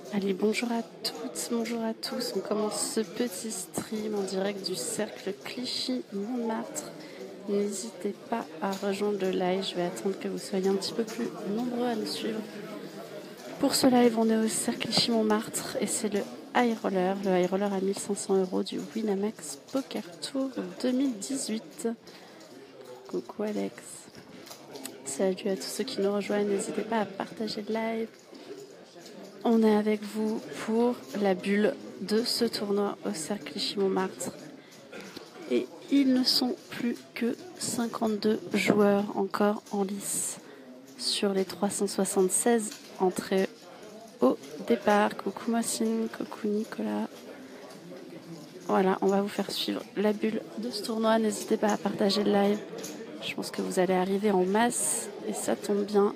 Allez, bonjour à toutes, bonjour à tous. On commence ce petit stream en direct du cercle Clichy-Montmartre. N'hésitez pas à rejoindre le live. Je vais attendre que vous soyez un petit peu plus nombreux à nous suivre. Pour ce live, on est au cercle Clichy-Montmartre et c'est le high roller. Le high roller à 1500 € du Winamax Poker Tour 2018. Coucou Alex. Salut à tous ceux qui nous rejoignent. N'hésitez pas à partager le live. On est avec vous pour la bulle de ce tournoi au cercle Clichy-Montmartre. Et ils ne sont plus que 52 joueurs encore en lice sur les 376 entrées au départ. Coucou Mossine, coucou Nicolas. Voilà, on va vous faire suivre la bulle de ce tournoi. N'hésitez pas à partager le live. Je pense que vous allez arriver en masse et ça tombe bien.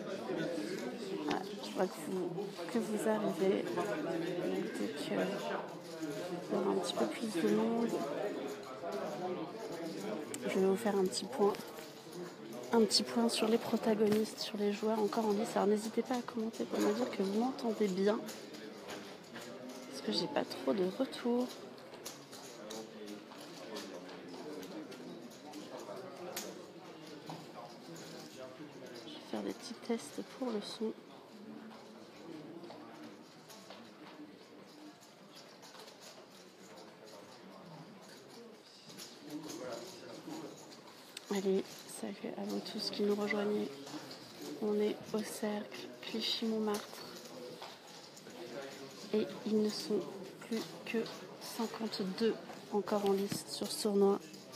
Je vois que vous arrivez. Dès qu'il y aura un petit peu plus de monde, je vais vous faire un petit point sur les protagonistes, sur les joueurs encore en lice. Alors n'hésitez pas à commenter pour me dire que vous m'entendez bien, parce que j'ai pas trop de retour. Je vais faire des petits tests pour le son. Allez, salut à vous tous qui nous rejoignez. On est au cercle Clichy-Montmartre. Et ils ne sont plus que 52 encore en liste sur ce tournoi.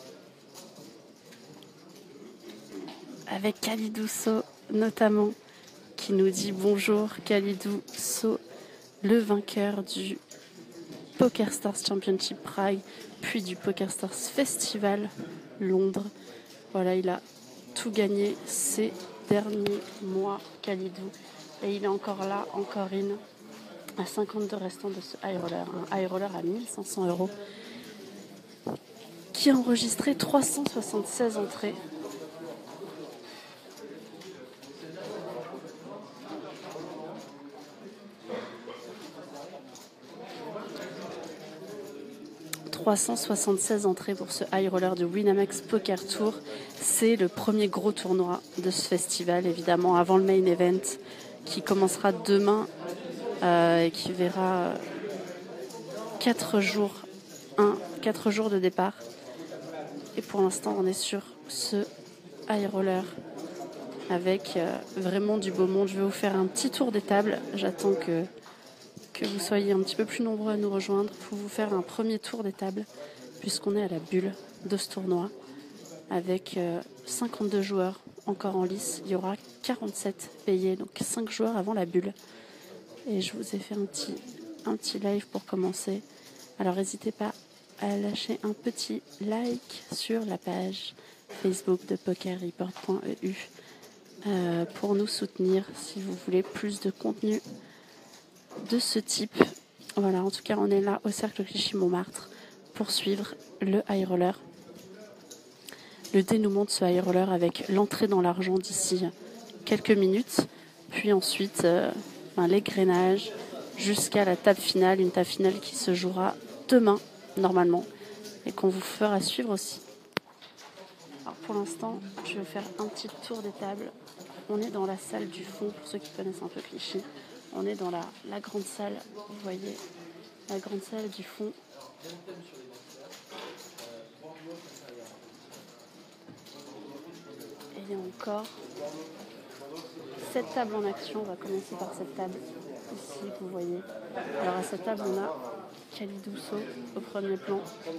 Avec Khalidou So notamment, qui nous dit bonjour. Khalidou So, le vainqueur du PokerStars Championship Prague, puis du PokerStars Festival Londres. Voilà, il a tout gagné ces derniers mois, Khalidou. Et il est encore là, encore in, à 52 restants de ce high roller. Un high roller à 1500 €, qui a enregistré 376 entrées. « 376 entrées pour ce high roller du Winamax Poker Tour. C'est le premier gros tournoi de ce festival, évidemment, avant le main event, qui commencera demain et qui verra 4 jours de départ. Et pour l'instant, on est sur ce high roller avec vraiment du beau monde. Je vais vous faire un petit tour des tables. J'attends que vous soyez un petit peu plus nombreux à nous rejoindre pour vous faire un premier tour des tables, puisqu'on est à la bulle de ce tournoi avec 52 joueurs encore en lice. Il y aura 47 payés, donc 5 joueurs avant la bulle. Et je vous ai fait un petit live pour commencer. Alors n'hésitez pas à lâcher un petit like sur la page Facebook de pokerreport.eu pour nous soutenir si vous voulez plus de contenu de ce type. Voilà, en tout cas, on est là au cercle Clichy-Montmartre pour suivre le high roller. Le dénouement de ce high roller avec l'entrée dans l'argent d'ici quelques minutes, puis ensuite l'égrainage jusqu'à la table finale, une table finale qui se jouera demain normalement et qu'on vous fera suivre aussi. Alors pour l'instant, je vais faire un petit tour des tables. On est dans la salle du fond, pour ceux qui connaissent un peu Clichy. On est dans la grande salle, vous voyez, la grande salle du fond. Et il y a encore 7 tables en action. On va commencer par cette table ici, vous voyez. Alors à cette table, on a Khalidou So au premier plan.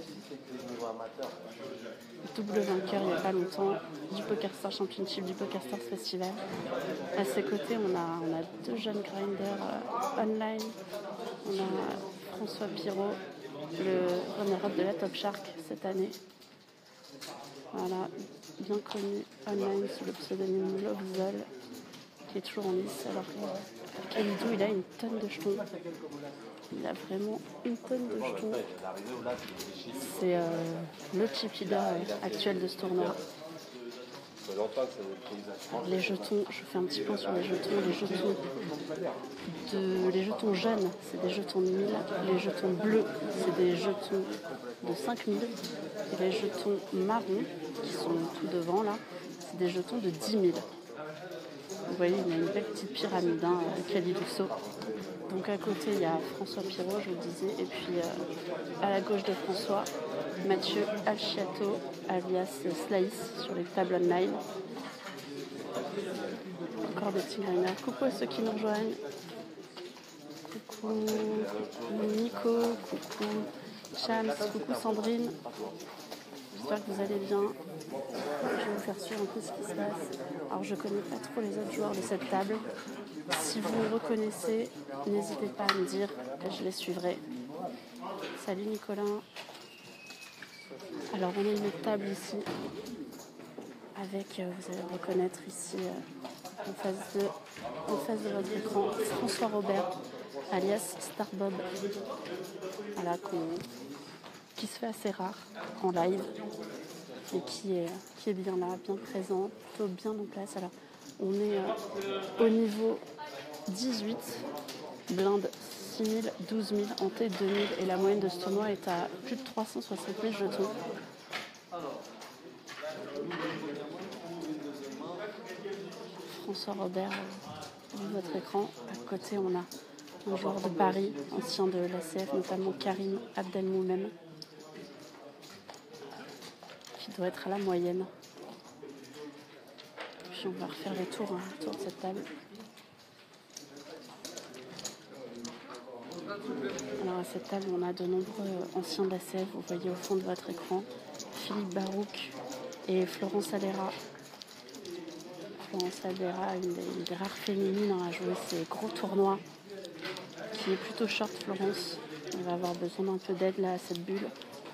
Double vainqueur il n'y a pas longtemps du PokerStars Championship, du PokerStars Festival. À ses côtés, on a 2 jeunes grinders online. On a François Pirot, le runner-up de la Top Shark cette année. Voilà, bien connu online sous le pseudonyme Lovezol, qui est toujours en lice. Alors Khalidou, il a une tonne de jetons. Il a vraiment une tonne de jetons. C'est le chip leader actuel de ce tournoi. Alors, les jetons, je fais un petit point sur les jetons. Les jetons jaunes, c'est des jetons de 1000. Les jetons bleus, c'est des jetons de 5000. Et les jetons marrons, qui sont tout devant là, c'est des jetons de 10 000. Vous voyez, il y a une belle petite pyramide, Calidusso. Donc à côté, il y a François Pirot, je vous le disais, et puis à la gauche de François, Mathieu Alchiato, alias Slice, sur les tables online. Encore des petits greeners. Coucou à ceux qui nous rejoignent. Coucou Nico, coucou Chams, coucou Sandrine. J'espère que vous allez bien. Je vais vous faire suivre un peu ce qui se passe. Alors je ne connais pas trop les autres joueurs de cette table. Si vous me reconnaissez, n'hésitez pas à me dire, je les suivrai. Salut Nicolas. Alors on a une autre table ici, avec, vous allez le reconnaître ici, en face de votre écran, François Robert, alias Starbob. Voilà, qui se fait assez rare en live, et qui est bien là, bien présent, plutôt bien en place. Alors on est au niveau 18, blinde 6 000, 12 000, en T 2 000, et la moyenne de ce tournoi est à plus de 360 000 jetons. François Robert, vu votre écran. À côté, on a un joueur de Paris, ancien de l'ACF, notamment Karim Abdelmoumem, qui doit être à la moyenne. Puis on va refaire le tour de cette table. Alors à cette table, on a de nombreux anciens de l'ACF, vous voyez au fond de votre écran, Philippe Barouk et Florence Alera. Florence Alera, une des rares féminines à jouer ces gros tournois, qui est plutôt short. Florence, elle va avoir besoin d'un peu d'aide là à cette bulle.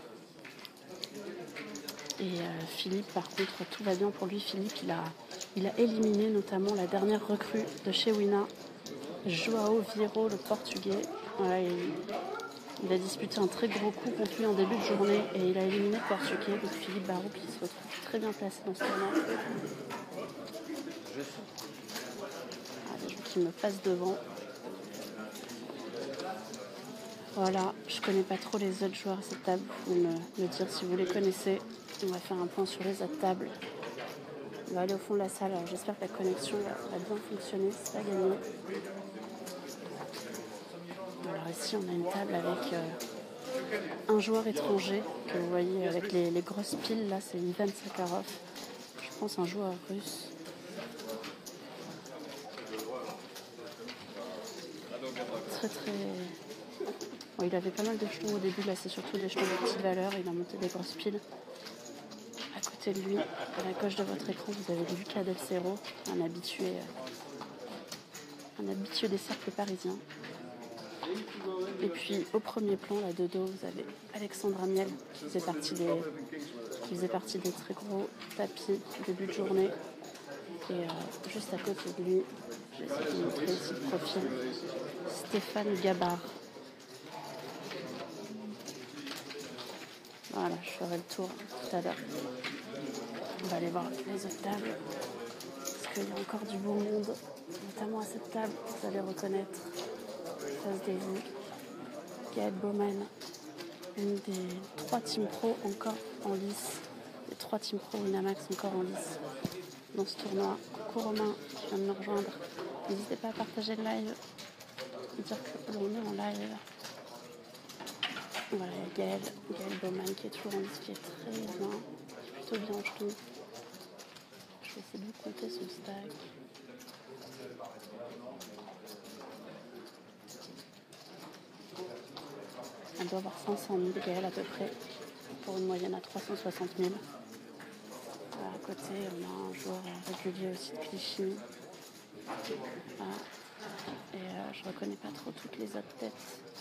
Et Philippe, par contre, tout va bien pour lui. Philippe, il a éliminé notamment la dernière recrue de chez Wina, Joao Vieiro, le portugais. Voilà, il a disputé un très gros coup contre lui en début de journée et il a éliminé le portugais. Donc Philippe Barou qui se retrouve très bien placé dans ce tournoi. Je veux qu'il me passe devant. Voilà, je connais pas trop les autres joueurs à cette table. Vous pouvez me dire si vous les connaissez. On va faire un point sur les autres tables. On va aller au fond de la salle. Alors, j'espère que la connexion va bien fonctionner. C'est pas gagné. Alors ici, on a une table avec un joueur étranger que vous voyez avec les grosses piles. Là, c'est Ivan Sakharov. Je pense un joueur russe. Très... Bon, il avait pas mal de jetons au début. Là, c'est surtout des jetons de petite valeur. Il a monté des grosses piles. À côté de lui, à la gauche de votre écran, vous avez Lucas Del Cerro, un habitué des cercles parisiens. Et puis au premier plan, là de dos, vous avez Alexandre Amiel qui faisait partie des très gros tapis début de journée. Et juste à côté de lui, je vais essayer de vous montrer ici le profil, Stéphane Gabard. Voilà, je ferai le tour tout à l'heure. On va aller voir les autres tables, parce qu'il y a encore du beau monde, notamment à cette table, vous allez reconnaître, face de vous, Gaël Bowman, une des 3 Team Pro encore en lice, les 3 Team Pro Winamax encore en lice dans ce tournoi. Coucou Romain, qui vient de me rejoindre. N'hésitez pas à partager le live, dire que l'on est en live. Voilà, Gaël Bowman qui est toujours en lice, qui est très bien, qui est plutôt bien en jeton. Je vais essayer de vous compter son stack. Elle doit avoir 500 000 Gaël à peu près, pour une moyenne à 360 000. À côté, on a un joueur régulier aussi de Clichy. Voilà. Et je reconnais pas trop toutes les autres têtes.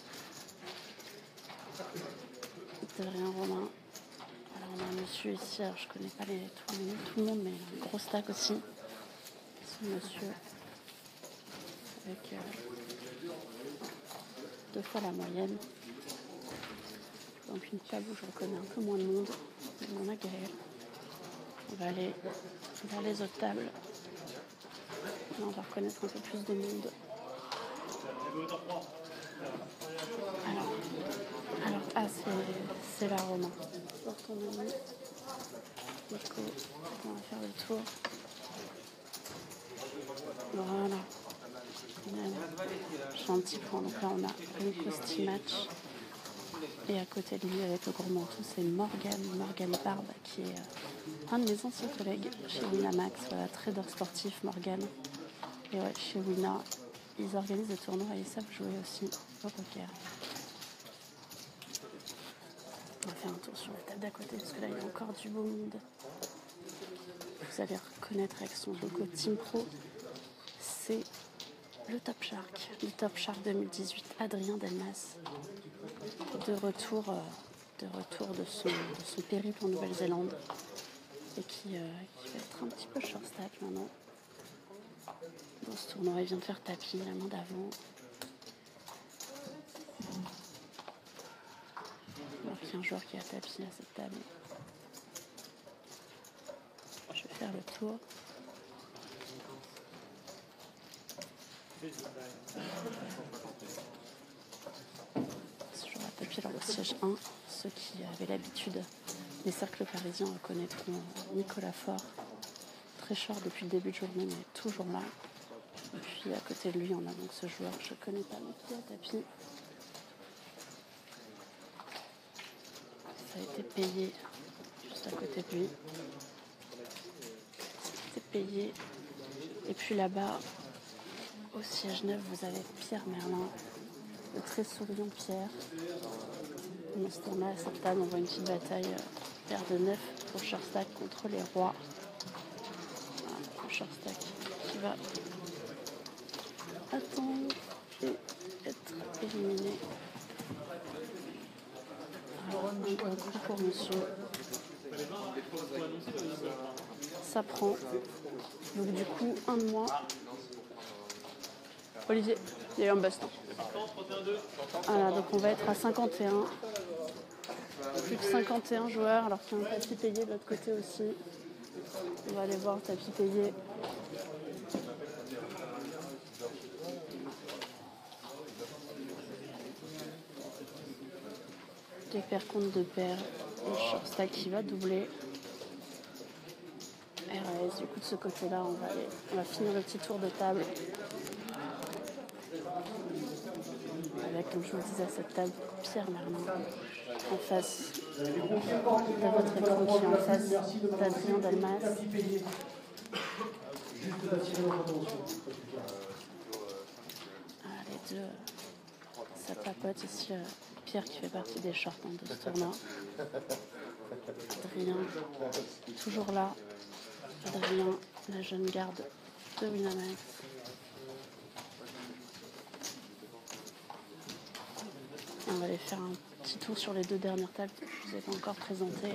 De rien, Romain. Voilà, on a un monsieur ici, alors je connais pas tout le monde, mais un gros stack aussi. Ce monsieur avec 2 fois la moyenne. Donc une table où je reconnais un peu moins de monde. On a Gaël. On va aller vers les autres tables. Là, on va reconnaître un peu plus de monde. Alors, c'est la Romain. Pour ton ami, Nico, on va faire le tour. Voilà. Je fais un petit point. Donc là, on a Nico Stimac. Et à côté de lui, avec le gros manteau, c'est Morgane Barbe, qui est un de mes anciens collègues chez Winamax, trader sportif Morgane. Et ouais, chez Wina, ils organisent des tournois et ils savent jouer aussi au poker. On va faire un tour sur la table d'à côté, parce que là, il y a encore du beau monde. Vous allez reconnaître avec son logo Team Pro, c'est le Top Shark 2018, Adrien Delmas, de retour de son périple en Nouvelle-Zélande, et qui va être un petit peu short stack maintenant. Dans ce tournoi, il vient de faire tapis la main d'avant. Alors qu'il y a un joueur qui a tapis à cette table. Je vais faire le tour. Ce joueur a tapis alors au siège 1. Ceux qui avaient l'habitude des cercles parisiens reconnaîtront Nicolas Faure. Très short depuis le début de journée, mais toujours là. Et puis à côté de lui, on a donc ce joueur que je ne connais pas, mais qui a tapis. Ça a été payé juste à côté de lui. C'était payé. Et puis là-bas, au siège 9, vous avez Pierre Merlin, le très souriant Pierre. On se tourne à cette table, on voit une petite bataille paire de 9 pour short stack contre les rois. Voilà, le short stack qui va attendre et être éliminé. Alors, un gros coup pour monsieur. Ça prend. Donc du coup, un de moins. Olivier, il y a eu un bust. Voilà, donc on va être à 51. Plus de 51 joueurs, alors qu'il y a un tapis payé de l'autre côté aussi. On va aller voir le tapis payé. Des paires contre deux paires. Le short stack qui va doubler. RAS, du coup de ce côté-là, on va finir le petit tour de table. Avec, comme je vous le disais, à cette table, Pierre Merlin en face de votre écran qui est en face d'Adrien Delmas. Les deux, ça papote ici. Pierre qui fait partie des shorts de ce tournoi. Adrien, toujours là. Adrien, la jeune garde de Winamax. On va aller faire un petit tour sur les deux dernières tables que je ne vous ai pas encore présentées.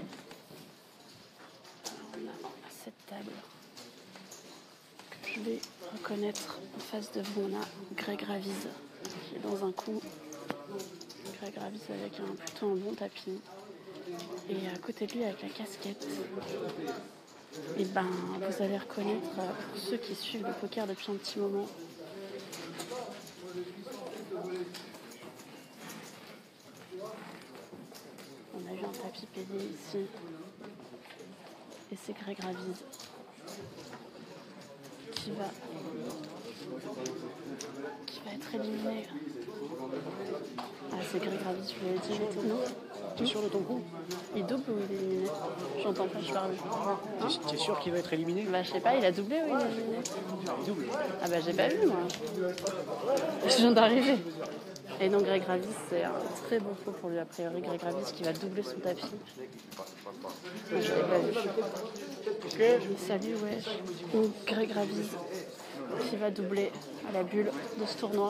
On a cette table que je vais reconnaître en face de vous. On a Greg Ravise qui est dans un coup. Greg Ravise avec plutôt un bon tapis. Et à côté de lui avec la casquette. Et vous allez reconnaître, pour ceux qui suivent le poker depuis un petit moment, on a eu un tapis payé ici, et c'est Greg Ravise qui va être éliminé. Ah, c'est Greg Ravise, je l'ai dit, non? Tu es sûr de ton coup? Il double ou il est éliminé? J'entends pas, je parle. Tu es sûr qu'il va être éliminé? Je sais pas, il a doublé ou il est éliminé? Il double. Ah j'ai pas vu moi. Je viens d'arriver. Et donc Greg Ravise, c'est un très bon coup pour lui a priori. Greg Ravise qui va doubler son tapis. Moi, je l'ai pas vu. Salut, ouais. Donc Greg Ravise qui va doubler à la bulle de ce tournoi.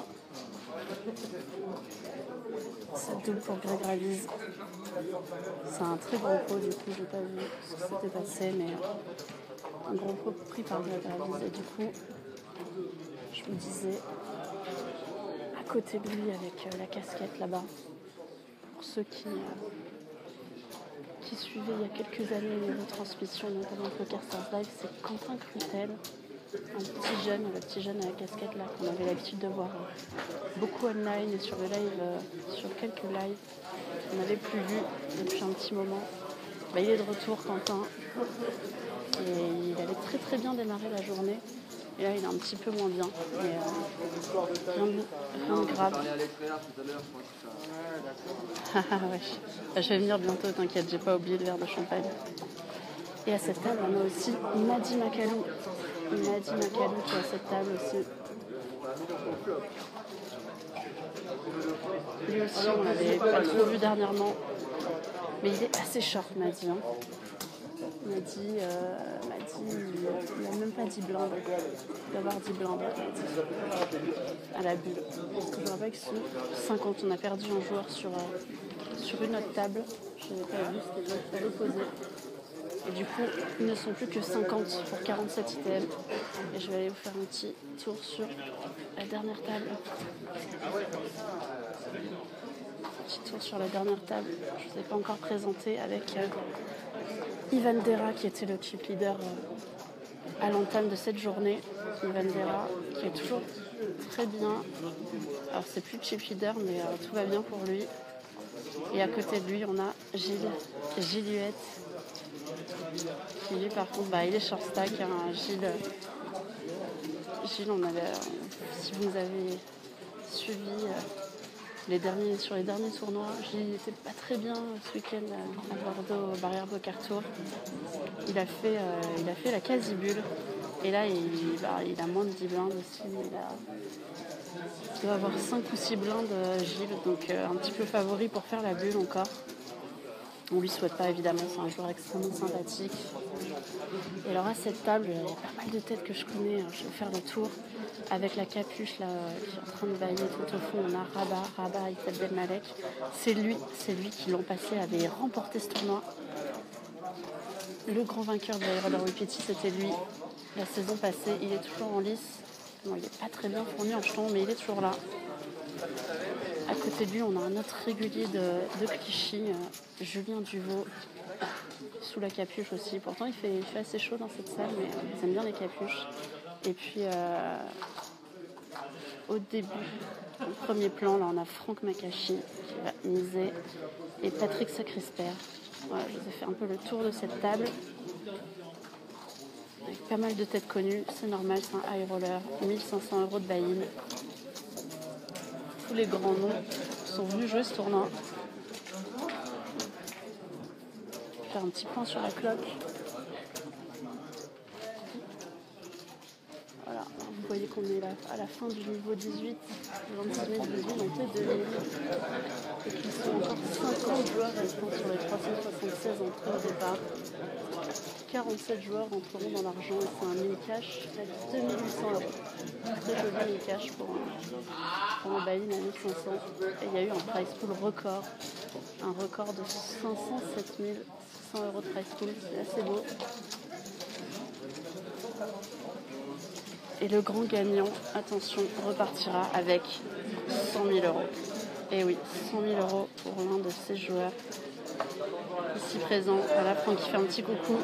Ça double pour Greg Ravise. C'est un très gros pot, du coup, j'ai pas vu ce qui s'était passé, mais un gros pot pris par Greg Ravise. Et du coup, je vous disais, à côté de lui, avec la casquette là-bas, pour ceux qui qui suivait il y a quelques années les retransmissions, notamment Poker Stars Live, c'est Quentin Crutel, un petit jeune, le petit jeune à la casquette là, qu'on avait l'habitude de voir beaucoup online et sur le live, sur quelques lives. On n'avait plus vu depuis un petit moment. Bah, il est de retour, Quentin, et il avait très très bien démarré la journée. Et là, il est un petit peu moins bien, mais rien de grave. Ouais. Je vais venir bientôt, t'inquiète, j'ai pas oublié le verre de champagne. Et à cette table, on a aussi Madi Makalou. Madi Makalou qui est à cette table aussi. Lui aussi, on l'avait pas trop vu dernièrement. Mais il est assez short, Madi. Hein. Madi, il n'a même pas 10 blindes. Il doit avoir 10 blindes à la bulle. Je me rappelle que sur 50, on a perdu un joueur sur une autre table. Je n'avais pas vu, c'était l'opposé. Et du coup, ils ne sont plus que 50 pour 47 ITM. Et je vais aller vous faire un petit tour sur la dernière table. Petit tour sur la dernière table. Je ne vous ai pas encore présenté avec Ivan Dera qui était le chip leader à l'entame de cette journée. Ivan Dera qui est toujours très bien. Alors c'est plus chip leader mais tout va bien pour lui. Et à côté de lui on a Gilles Huette qui lui par contre il est short stack. Hein. Gilles on avait, si vous avez suivi sur les derniers tournois, Gilles n'était pas très bien ce week-end à Bordeaux au Barrière Poker Tour. Il a fait la quasi-bulle et là il a moins de 10 blindes aussi. Il doit avoir 5 ou 6 blindes Gilles, donc un petit peu favori pour faire la bulle encore. On lui souhaite pas évidemment, c'est un joueur extrêmement sympathique. Et alors à cette table, il y a pas mal de têtes que je connais, je vais faire le tour. Avec la capuche là, qui est en train de bailler tout au fond, on a Rabat Itad Belmalek. C'est lui qui l'an passé avait remporté ce tournoi. Le grand vainqueur de la Roller Wipiti, c'était lui. La saison passée, il est toujours en lice. Bon, il n'est pas très bien fourni en jeton, mais il est toujours là. À côté de lui, on a un autre régulier de Clichy, Julien Duvaux, sous la capuche aussi. Pourtant, il fait assez chaud dans cette salle, mais ils aiment bien les capuches. Et puis, au début, au premier plan, là, on a Franck Makachi qui va miser et Patrick Sacrisper. Voilà, je vous ai fait un peu le tour de cette table. Avec pas mal de têtes connues, c'est normal, c'est un high roller, 1500 € de buy-in. Tous les grands noms sont venus jouer ce tournoi. Je vais faire un petit point sur la cloque. Voilà, vous voyez qu'on est là à la fin du niveau 18, 18, on fait 2000. Et qu'il sont encore 50 joueurs restants sur les 376 entrées au départ. 47 joueurs entreront dans l'argent et c'est un mini-cash à 2800 €. Très joli mini-cash pour un buy-in à 1500. Et il y a eu un prize pool record. Un record de 507 600 € de prize pool. C'est assez beau. Et le grand gagnant, attention, repartira avec 100 000 €. Et oui, 100 000 € pour l'un de ces joueurs. Ici présent, voilà, Franck qui fait un petit coucou.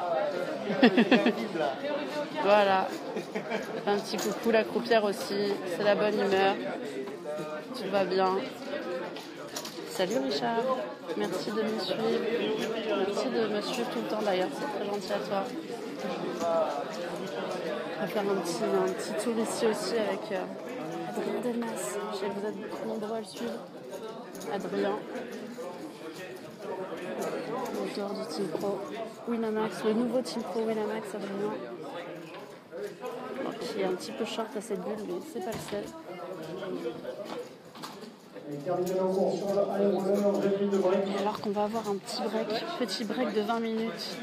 Voilà, un petit coucou, la croupière aussi, c'est la bonne humeur, tout va bien. Salut Richard, merci de me suivre, merci de me suivre tout le temps d'ailleurs, c'est très gentil à toi. On va faire un petit tour ici aussi avec Adrien Delmas, je sais que vous êtes nombreux à le suivre. Adrien, l'auteur du Team Pro Winamax, le nouveau Team Pro Winamax, Adrien. Qui est un petit peu short à cette bulle, mais c'est pas le seul. Et alors qu'on va avoir un petit break de 20 minutes.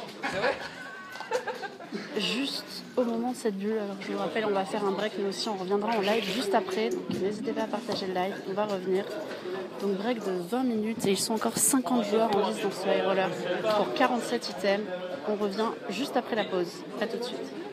Juste au moment de cette bulle, alors je vous rappelle, on va faire un break, mais aussi on reviendra en live juste après. Donc n'hésitez pas à partager le live, on va revenir. Donc break de 20 minutes et ils sont encore 50 joueurs en lice dans ce high roller pour 47 items. On revient juste après la pause. À tout de suite.